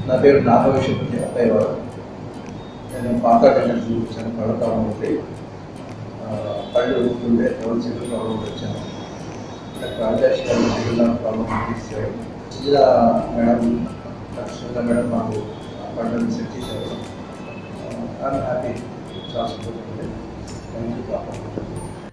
నా పేరు నాగవిషయపతి అత్తయ్యవారు. నేను పార్థ డెంటల్ II వచ్చాను. కళాకాలం ఉంటే పళ్ళు ఉంటుండే సివిల్ ప్రాబ్లం వచ్చాను. రాజేష్ గారు సివిల్ ప్రాబ్లం తీసేవారు. ఇలా మేడం మాకు పళ్ళని సెట్ చేశారు. I'm happy. చాలా థ్యాంక్ యూ.